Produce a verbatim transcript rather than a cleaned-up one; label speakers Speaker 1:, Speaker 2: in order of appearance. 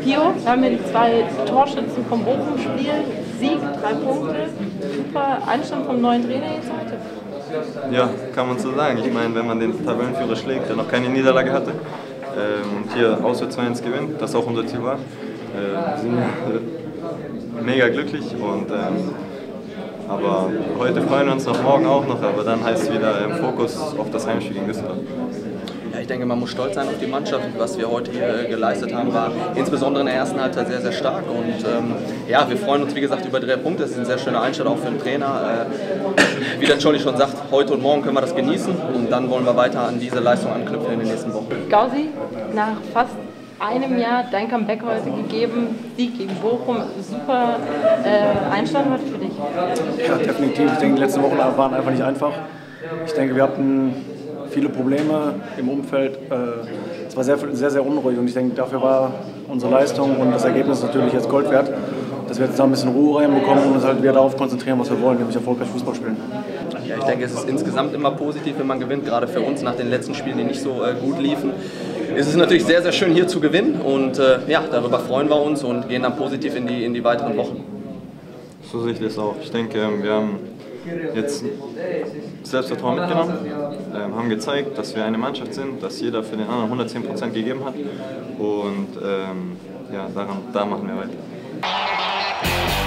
Speaker 1: Pio, wir haben hier die zwei Torschützen vom Bochum-Spiel. Sieg, drei Punkte. Super Einstand vom neuen Trainer jetzt heute.
Speaker 2: Ja, kann man so sagen. Ich meine, wenn man den Tabellenführer schlägt, der noch keine Niederlage hatte, äh, und hier auswärts zwei eins gewinnt, das auch unser Ziel war, äh, sind wir äh, mega glücklich. Und, ähm, aber heute freuen wir uns noch, morgen auch noch, aber dann heißt es wieder ähm, Fokus auf das Heimspiel gegen Düsseldorf.
Speaker 3: Ja, ich denke, man muss stolz sein auf die Mannschaft. Was wir heute hier geleistet haben, war insbesondere in der ersten Halbzeit sehr, sehr stark. Und ähm, ja, wir freuen uns, wie gesagt, über drei Punkte. Das ist ein sehr schöner Einstand auch für den Trainer. Äh, wie der Jolly schon sagt, heute und morgen können wir das genießen. Und dann wollen wir weiter an diese Leistung anknüpfen in den nächsten Wochen.
Speaker 1: Gausi, nach fast einem Jahr dein Comeback heute gegeben, Sieg gegen Bochum, super äh, Einstand heute für dich.
Speaker 4: Ja, definitiv. Ich denke, die letzten Wochen waren einfach nicht einfach. Ich denke, wir hatten viele Probleme im Umfeld. Es war sehr, sehr, sehr unruhig und ich denke, dafür war unsere Leistung und das Ergebnis natürlich jetzt Gold wert, dass wir jetzt da ein bisschen Ruhe reinbekommen und uns halt wieder darauf konzentrieren, was wir wollen, nämlich erfolgreich Fußball spielen.
Speaker 3: Ja, ich denke, es ist insgesamt immer positiv, wenn man gewinnt, gerade für uns nach den letzten Spielen, die nicht so äh, gut liefen. Es ist natürlich sehr, sehr schön hier zu gewinnen und äh, ja, darüber freuen wir uns und gehen dann positiv in die, in die weiteren Wochen.
Speaker 2: So sehe ich das auch. Ich denke, wir haben jetzt Selbstvertrauen mitgenommen, ähm, haben gezeigt, dass wir eine Mannschaft sind, dass jeder für den anderen hundertzehn Prozent gegeben hat und ähm, ja, daran, da machen wir weiter.